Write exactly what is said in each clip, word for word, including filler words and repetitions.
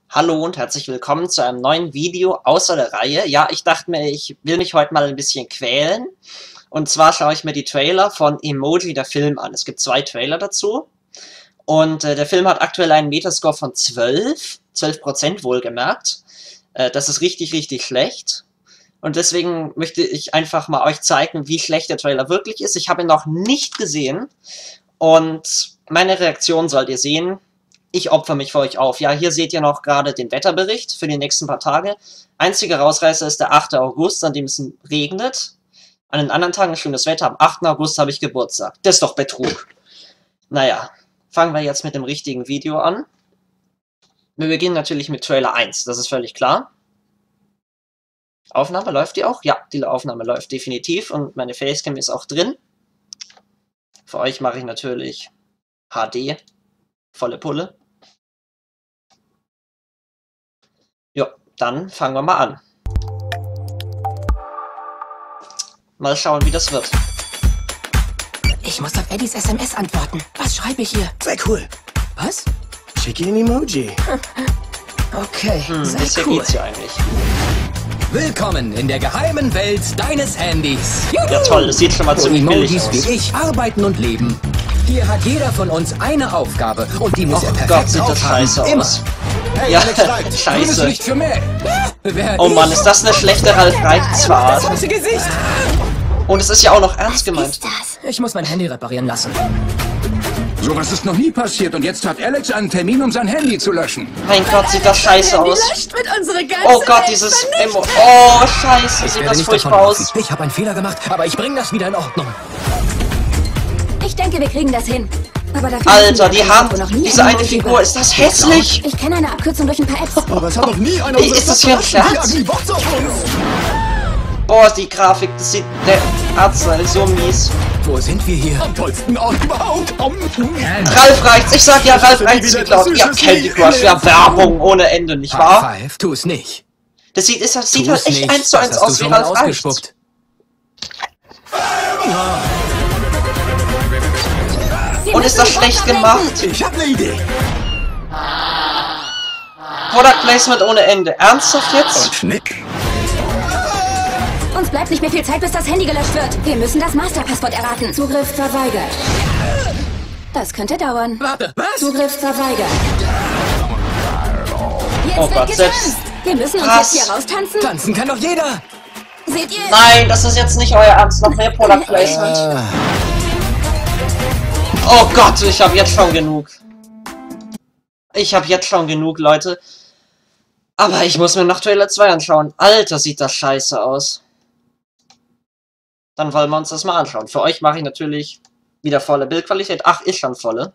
Hallo und herzlich willkommen zu einem neuen Video außer der Reihe. Ja, ich dachte mir, ich will mich heute mal ein bisschen quälen. Und zwar schaue ich mir die Trailer von Emoji, der Film, an. Es gibt zwei Trailer dazu. Und äh, der Film hat aktuell einen Metascore von zwölf. zwölf Prozent wohlgemerkt. Äh, das ist richtig, richtig schlecht. Und deswegen möchte ich einfach mal euch zeigen, wie schlecht der Trailer wirklich ist. Ich habe ihn noch nicht gesehen. Und meine Reaktion sollt ihr sehen. Ich opfer mich für euch auf. Ja, hier seht ihr noch gerade den Wetterbericht für die nächsten paar Tage. Einziger Rausreißer ist der achte August, an dem es regnet. An den anderen Tagen ist schönes Wetter. Am achten August habe ich Geburtstag. Das ist doch Betrug. Naja, fangen wir jetzt mit dem richtigen Video an. Wir beginnen natürlich mit Trailer eins, das ist völlig klar. Aufnahme, läuft die auch? Ja, die Aufnahme läuft definitiv und meine Facecam ist auch drin. Für euch mache ich natürlich H D, volle Pulle. Ja, dann fangen wir mal an. Mal schauen, wie das wird. Ich muss auf Eddies S M S antworten. Was schreibe ich hier? Sei cool. Was? Schick ihr ein Emoji. Okay, Hm, sei bisher cool. geht's ja eigentlich. Willkommen in der geheimen Welt deines Handys. Ja toll, das sieht schon mal Wo ziemlich billig Emojis aus. wie ich arbeiten und leben. Hier hat jeder von uns eine Aufgabe und die muss Oh er Gott, perfekt sieht das drauf haben. scheiße Immer. aus. Hey, Ja, Alex Wright, grünes scheiße. Licht für Mel. Wer Oh Mann, ist das eine schlechte Ralf das Reichsfahrt. falsche Gesicht? Und es ist ja auch noch ernst Was gemeint. ist das? Ich muss mein Handy reparieren lassen. Sowas ist noch nie passiert und jetzt hat Alex einen Termin, um sein Handy zu löschen. Mein Gott, sieht das scheiße aus. löscht mit unsere ganze Oh Gott, Welt dieses vernichtet. Emo. Oh, scheiße, Ich sieht werde das nicht furchtbar davon aus. laufen. Ich habe einen Fehler gemacht, aber ich bringe das wieder in Ordnung. Ich denke, wir kriegen das hin. Aber dafür Alter, müssen die wir Hand, wo noch nie diese ein eine Emoji Figur, war. ist das hässlich? Ich kenne eine Abkürzung durch ein paar Apps. Aber es hat doch nie einer Ey, ist das hier ein Scherz? Boah, die Grafik, das sieht, der Arzt ist so mies. Wo sind wir hier? Am tollsten Ort überhaupt. Ralf Reichts, ich sag ja, Ralf Reichts geklaut. Ja, Candy Crush, ja, Werbung ohne Ende, nicht wahr? High Five, tu es nicht. Das sieht, ist, das sieht Tu halt es echt nicht. eins zu eins Das hast aus du wie schon mal Ralf Reichts. ausgespuckt. Wir Und ist müssen das die schlecht Worte gemacht? verwenden. Ich hab eine Idee. Product Placement ohne Ende. Ernsthaft jetzt? Schnick. Uns bleibt nicht mehr viel Zeit, bis das Handy gelöscht wird. Wir müssen das Masterpasswort erraten. Zugriff verweigert. Das könnte dauern. Warte, was? Zugriff verweigert. Jetzt Oh wird Gott, getanzt. selbst- Wir müssen uns Was? jetzt hier raustanzen. Tanzen kann doch jeder. Seht ihr? Nein, das ist jetzt nicht euer Ernst. Noch mehr Product Placement. Oh Gott, ich habe jetzt schon genug. Ich habe jetzt schon genug, Leute. Aber ich muss mir noch Trailer zwei anschauen. Alter, sieht das scheiße aus. Dann wollen wir uns das mal anschauen. Für euch mache ich natürlich wieder volle Bildqualität. Ach, ist schon volle.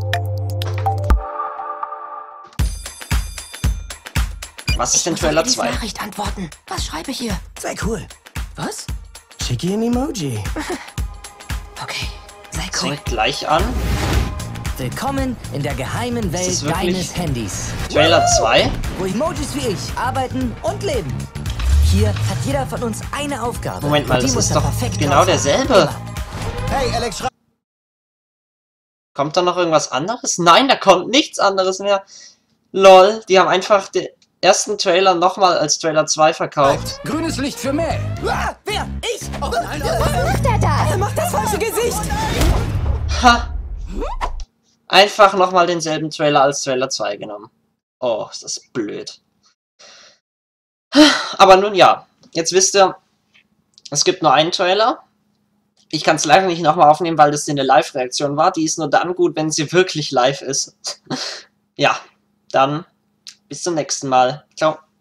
Was ist denn Ich muss auf Trailer Eddies zwei? Nachricht antworten. Was schreibe ich hier? Sei cool. Was? Schick ihr ein Emoji. Okay, sei cool. Fängt gleich an. Willkommen in der geheimen das Welt wirklich- deines Handys, Trailer zwei. wo Emojis wie ich arbeiten und leben. Hier hat jeder von uns eine Aufgabe. Moment mal, und die das muss ist er doch perfekt genau drauf haben. derselbe. Immer. Hey, Alex Schra Kommt da noch irgendwas anderes? Nein, da kommt nichts anderes mehr. Lol, die haben einfach den ersten Trailer nochmal als Trailer zwei verkauft. Grünes Licht für Mel. Ah, wer? Ich? Oh nein, oh Was macht er da? Er macht das falsche Gesicht. Ha! Einfach nochmal denselben Trailer als Trailer zwei genommen. Oh, ist das blöd. Aber nun ja, jetzt wisst ihr, es gibt nur einen Trailer. Ich kann es leider nicht nochmal aufnehmen, weil das eine Live-Reaktion war. Die ist nur dann gut, wenn sie wirklich live ist. Ja, dann bis zum nächsten Mal. Ciao.